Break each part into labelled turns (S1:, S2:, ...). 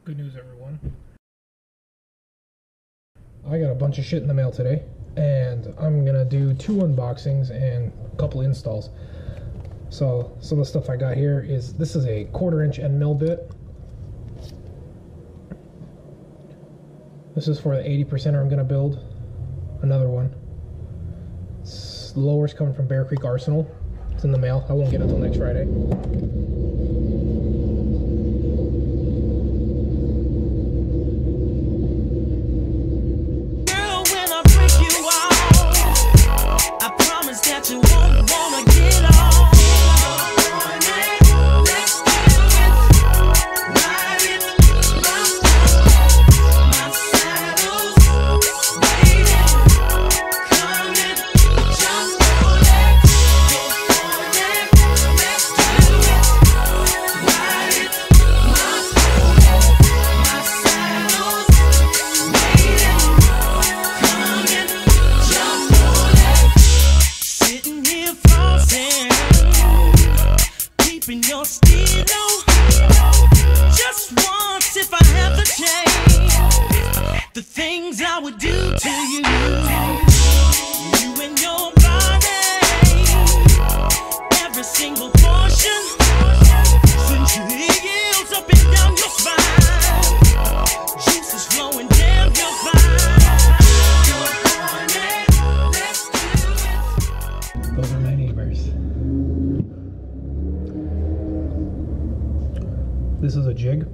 S1: Good news, everyone. I got a bunch of shit in the mail today, and I'm gonna do 2 unboxings and a couple installs. So some of the stuff I got here is, this is a 1/4" end mill bit. This is for the 80%er I'm gonna build. Another one. The lower's coming from Bear Creek Arsenal. It's in the mail. I won't get it until next Friday.
S2: Just once, if I have the chance, the things I would do to you, you and your body, every single portion, since your heels up and down your spine, juices flowing down your spine.
S1: Those are my neighbors. This is a jig.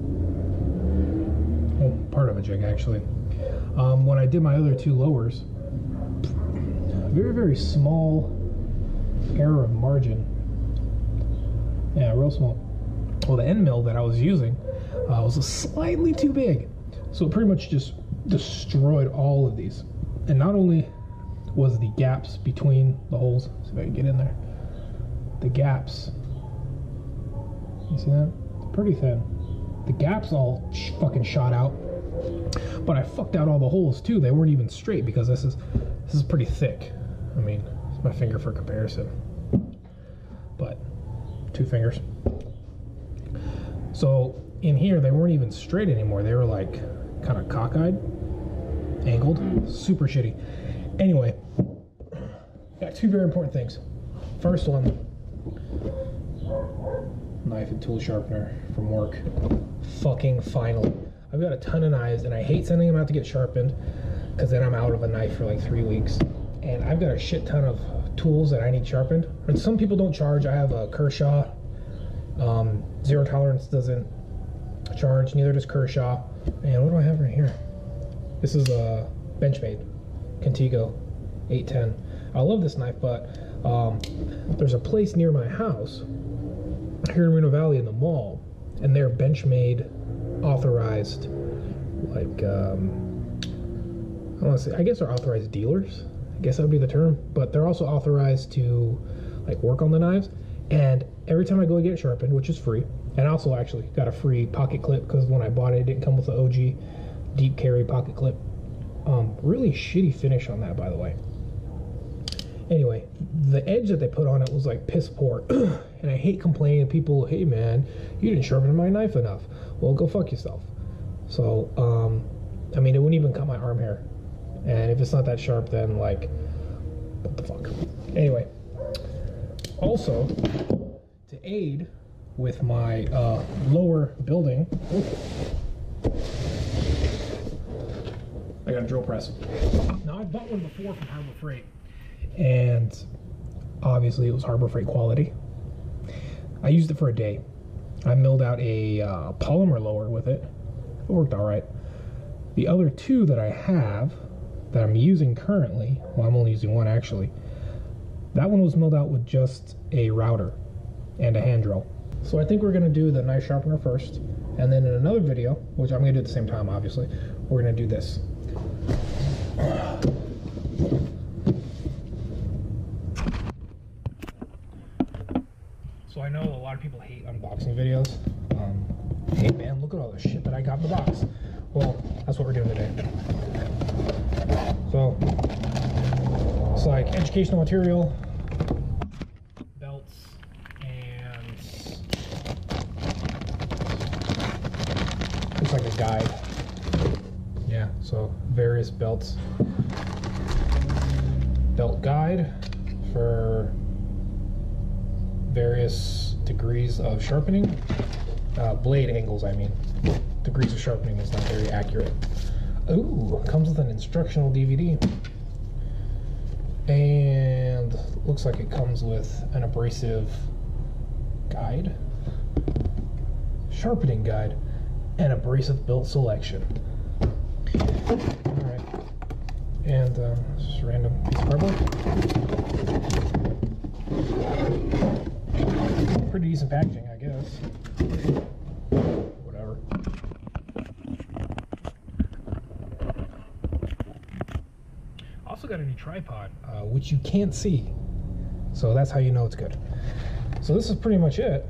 S1: Oh, part of a jig actually. When I did my other 2 lowers, very, very small error of margin. Yeah, real small. Well, the end mill that I was using was slightly too big. So it pretty much just destroyed all of these. And not only was the gaps between the holes, see if I can get in there, the gaps, you see that? Pretty thin. The gaps all fucking shot out, but I fucked out all the holes too. They weren't even straight because this is pretty thick. I mean, it's my finger for comparison, but 2 fingers. So in here they weren't even straight anymore. They were like kind of cockeyed, angled, super shitty. Anyway, got 2 very important things. First one, knife and tool sharpener from work. Fucking finally. I've got a ton of knives and I hate sending them out to get sharpened because then I'm out of a knife for like 3 weeks. And I've got a shit ton of tools that I need sharpened. And some people don't charge. I have a Kershaw. Zero Tolerance doesn't charge, neither does Kershaw. And what do I have right here? This is a Benchmade Contigo 810. I love this knife, but there's a place near my house here in Reno Valley in the mall, and they're Benchmade authorized, like I want to say, I guess they're authorized dealers, I guess that would be the term, but they're also authorized to like work on the knives. And every time I go get it sharpened, which is free, and I also actually got a free pocket clip because when I bought it, it didn't come with the OG deep carry pocket clip. Really shitty finish on that, by the way. Anyway, the edge that they put on it was like piss poor. And I hate complaining to people, hey man, you didn't sharpen my knife enough. Well, go fuck yourself. So, I mean, it wouldn't even cut my arm hair. And if it's not that sharp, then like, what the fuck? Anyway, also, to aid with my lower building, I got a drill press. Now, I bought one before from Harbor Freight, and obviously it was Harbor Freight quality. I used it for a day. I milled out a polymer lower with it. It worked all right. The other 2 that I have, that I'm using currently, well, I'm only using one actually, that one was milled out with just a router and a hand drill. So I think we're gonna do the knife sharpener first, and then in another video, which I'm gonna do at the same time obviously, we're gonna do this. So I know a lot of people hate unboxing videos. Hey man, look at all the shit that I got in the box. Well, that's what we're doing today. So, it's like educational material, belts, and guide. Yeah, so various belts. Belt guide for various degrees of sharpening. Blade angles, I mean. Degrees of sharpening is not very accurate. Ooh, comes with an instructional DVD. And looks like it comes with an abrasive guide, sharpening guide, and abrasive belt selection. Alright. And just a random piece of cardboard. Pretty decent packaging, I guess. Whatever. Also got a new tripod, which you can't see. So that's how you know it's good. So this is pretty much it.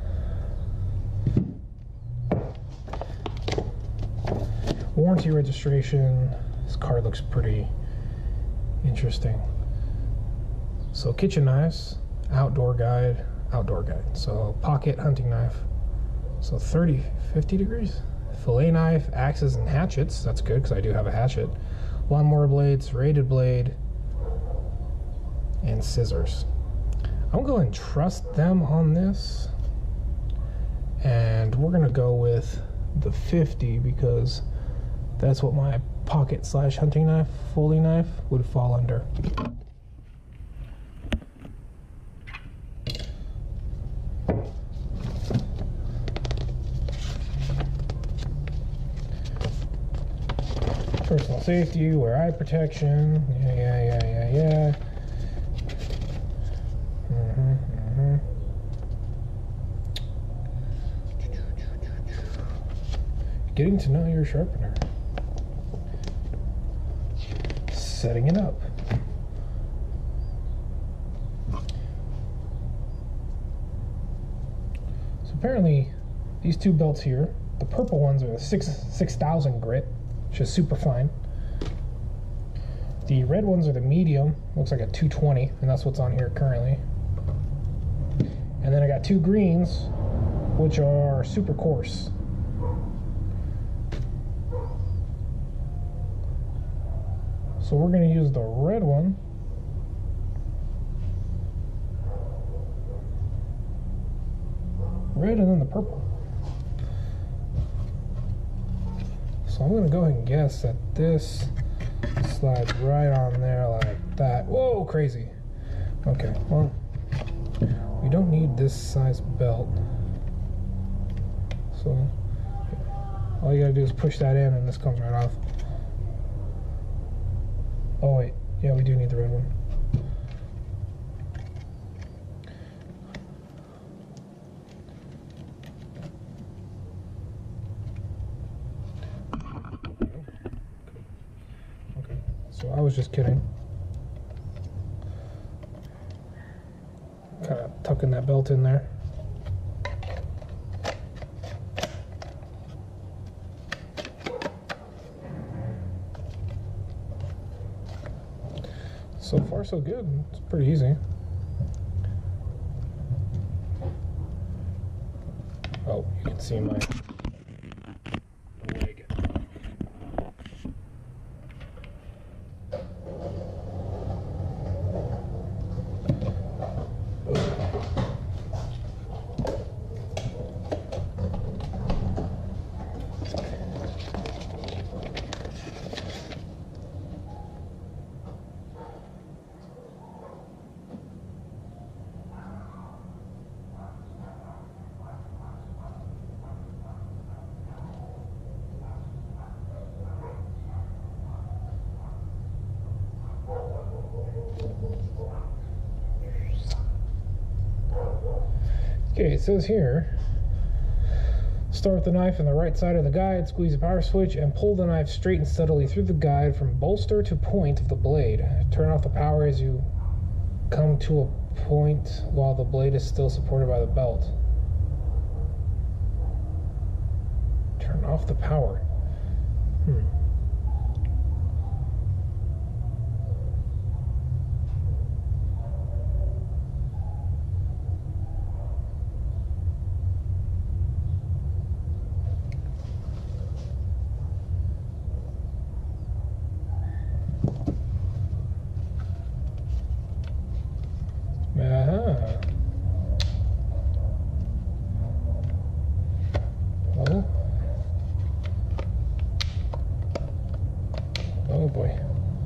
S1: Warranty registration. This card looks pretty interesting. So kitchen knives, outdoor guide. So pocket hunting knife. So 50 degrees. Fillet knife, axes and hatchets. That's good because I do have a hatchet. Lawnmower blades, rated blade, and scissors. I'm going to trust them on this. And we're going to go with the 50 because that's what my pocket slash hunting knife, folding knife would fall under. Personal safety, wear eye protection. Yeah. Getting to know your sharpener. Setting it up. So apparently these two belts here, the purple ones are the 6000 grit, which is super fine. The red ones are the medium, looks like a 220, and that's what's on here currently. And then I got two greens, which are super coarse. So we're going to use the red one. Red and then the purple. So I'm going to go ahead and guess that this slides right on there like that. Whoa, crazy. Okay, well, we don't need this size belt. So all you got to do is push that in and this comes right off. Oh wait, yeah, we do need the red one. Okay, so I was just kidding. Kind of tucking that belt in there. So far, so good. It's pretty easy. Oh, you can see my leg. Okay, it says here, start with the knife on the right side of the guide, squeeze the power switch, and pull the knife straight and steadily through the guide from bolster to point of the blade. Turn off the power as you come to a point while the blade is still supported by the belt. Turn off the power. boy.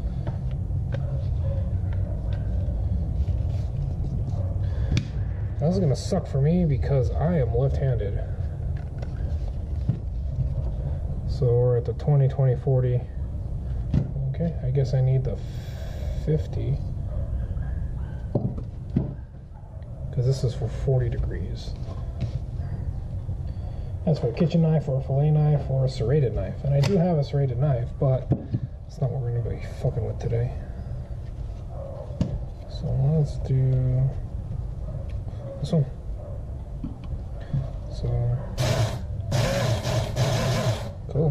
S1: This is gonna suck for me because I am left-handed. So we're at the 20, 20, 40. Okay, I guess I need the 50. Because this is for 40 degrees. That's for a kitchen knife, or a fillet knife, or a serrated knife. And I do have a serrated knife, but it's not what we're gonna be fucking with today. So let's do this one. So, cool.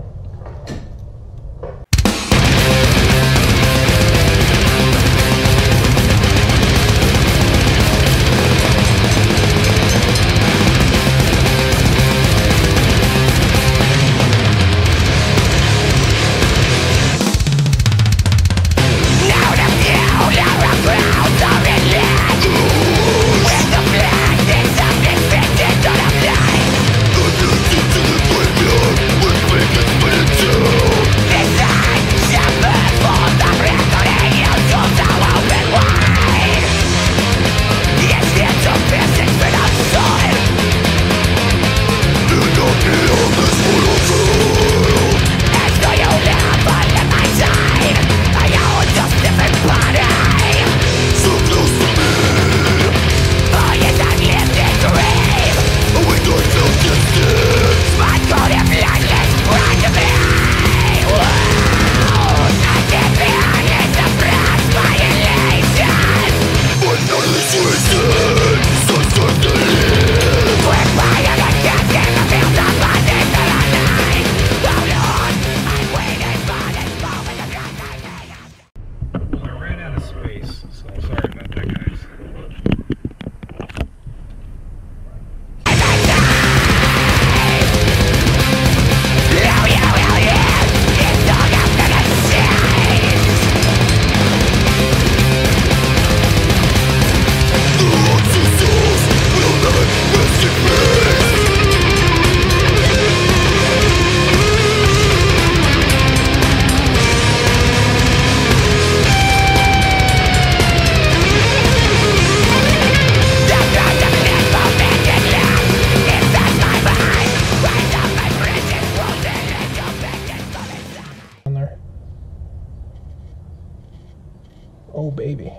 S1: Oh, baby.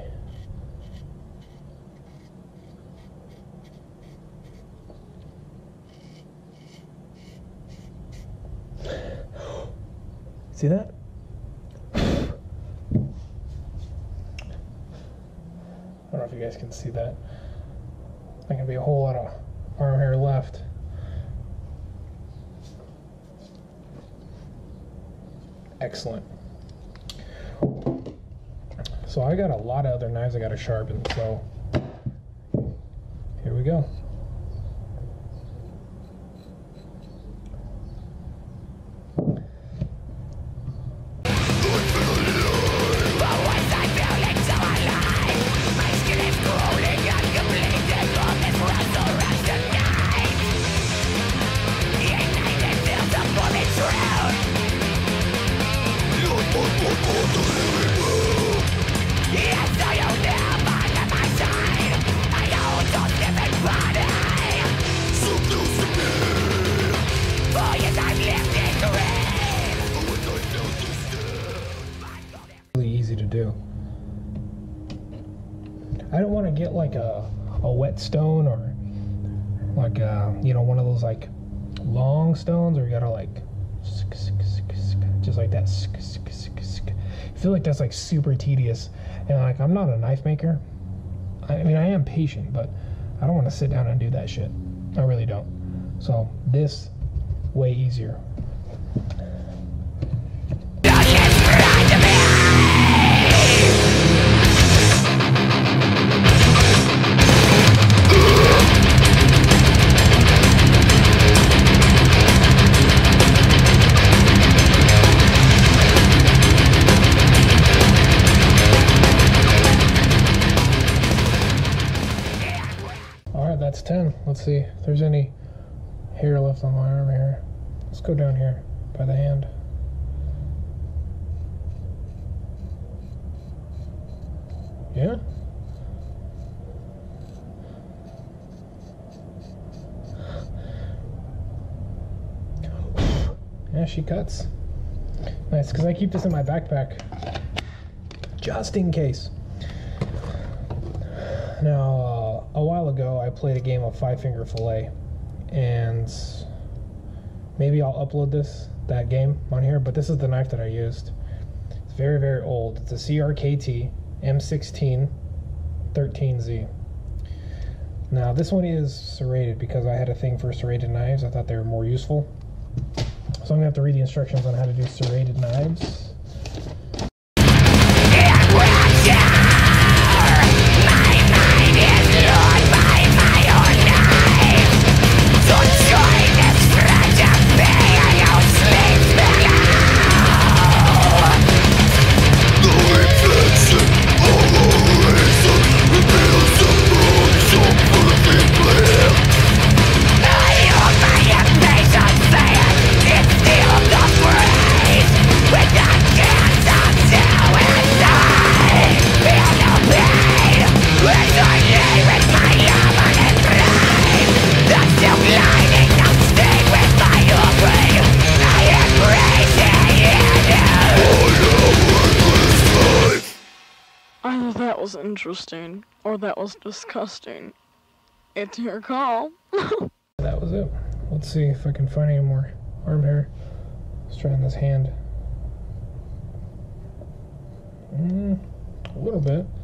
S1: See that? I don't know if you guys can see that. There's gonna be a whole lot of arm hair left. Excellent. So I got a lot of other knives I gotta sharpen, so here we go. Do. I don't want to get like a whetstone or like you know, one of those like long stones, or you gotta like just like that. I feel like that's like super tedious, and like I'm not a knife maker. I mean, I am patient, but I don't want to sit down and do that shit. I really don't. So this way easier. That's 10. Let's see if there's any hair left on my arm here. Let's go down here by the hand. Yeah? Yeah, she cuts. Nice, because I keep this in my backpack. Just in case. Now, a while ago, I played a game of Five Finger Fillet. And maybe I'll upload that game on here, but this is the knife that I used. It's very, very old. It's a CRKT M16 13Z. Now, this one is serrated because I had a thing for serrated knives. I thought they were more useful. So I'm going to have to read the instructions on how to do serrated knives.
S3: Either that was interesting, or that was disgusting. It's your call.
S1: That was it. Let's see if I can find any more arm hair. Let's try on this hand. A little bit.